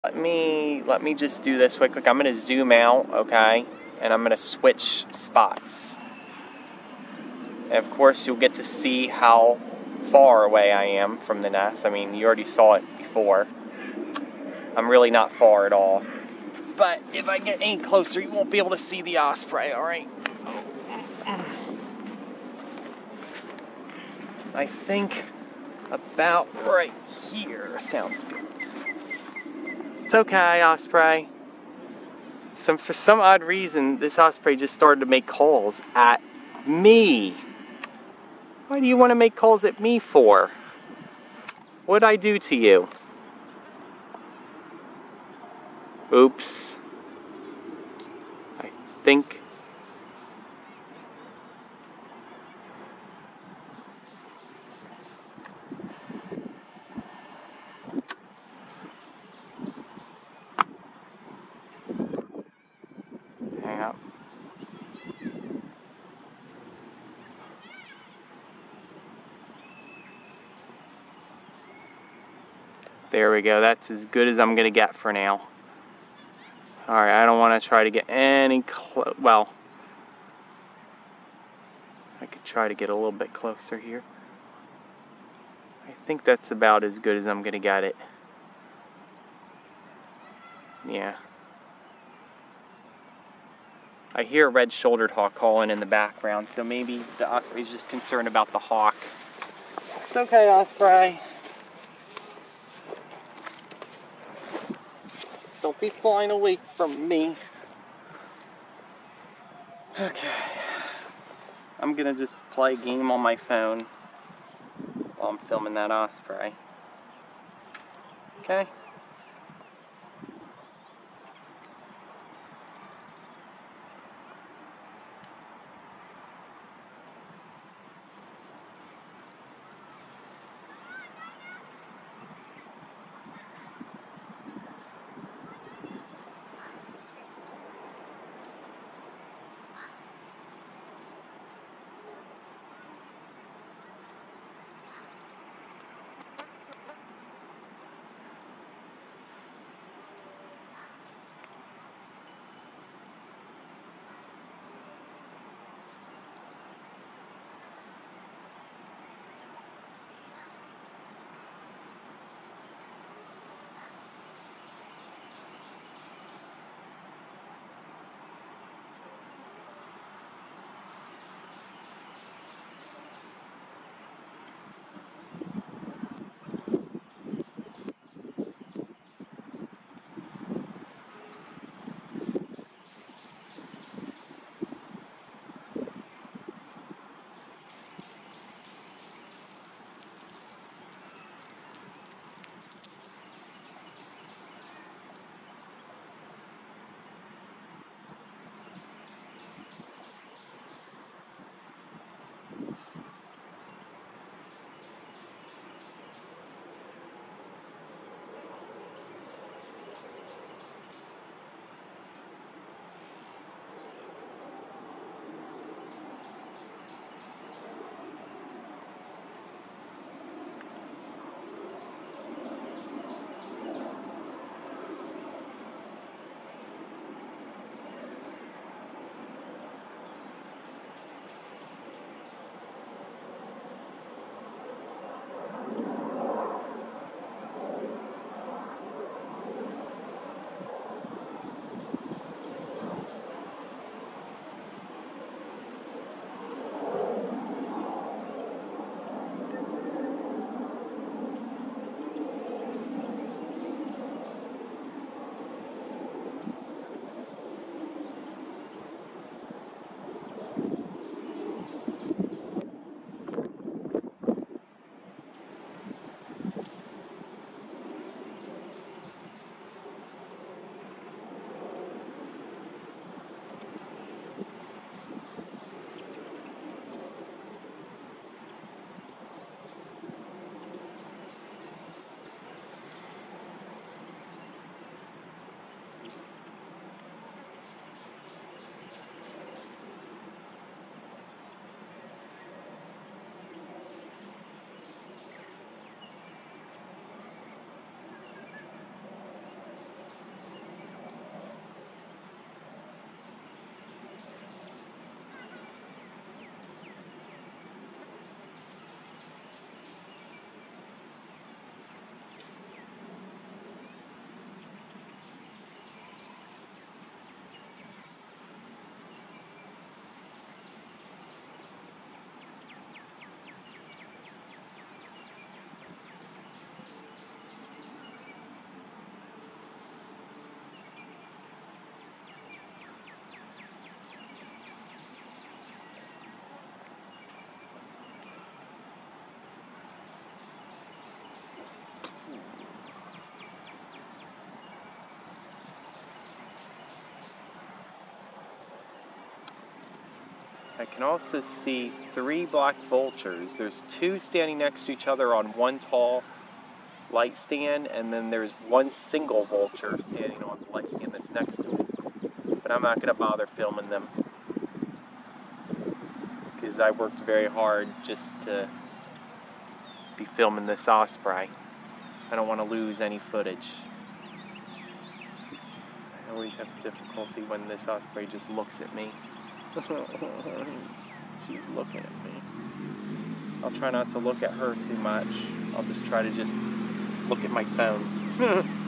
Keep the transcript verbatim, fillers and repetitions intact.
Let me, let me just do this quick, quick. I'm going to zoom out, okay? And I'm going to switch spots. And of course, you'll get to see how far away I am from the nest. I mean, you already saw it before. I'm really not far at all. But if I get any closer, you won't be able to see the osprey, alright? I think about right here sounds good. It's okay, osprey. Some, for some odd reason, this osprey just started to make calls at me. Why do you want to make calls at me for? What'd I do to you? Oops. I think... Hang up. There we go. That's as good as I'm going to get for now. Alright, I don't want to try to get any close. Well, I could try to get a little bit closer here. I think that's about as good as I'm going to get it. Yeah. I hear a red-shouldered hawk calling in the background, so maybe the osprey's just concerned about the hawk. It's okay, osprey. Don't be flying away from me. Okay. I'm gonna just play a game on my phone while I'm filming that osprey. Okay? I can also see three black vultures. There's two standing next to each other on one tall light stand, and then there's one single vulture standing on the light stand that's next to it. But I'm not going to bother filming them, because I worked very hard just to be filming this osprey. I don't want to lose any footage. I always have difficulty when this osprey just looks at me. She's looking at me. I'll try not to look at her too much. I'll just try to just look at my phone.